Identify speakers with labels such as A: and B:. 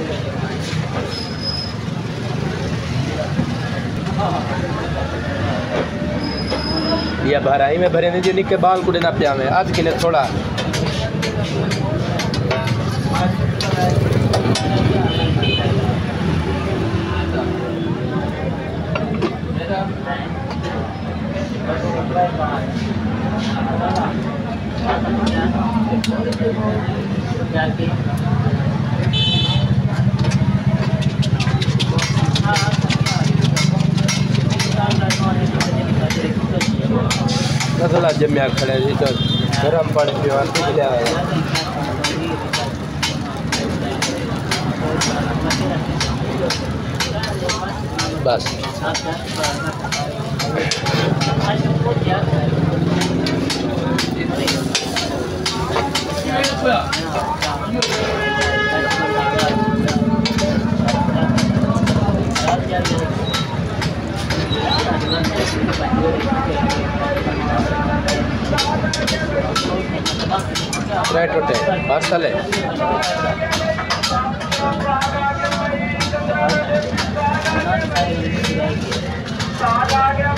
A: या भराई में भरे नहीं जो निके बाल कुड़े ना पिया में आज के लिए थोड़ा नजला जम्या खड़े जी तो गरम पानी पीवा लिया बस राइट होते पार्सल है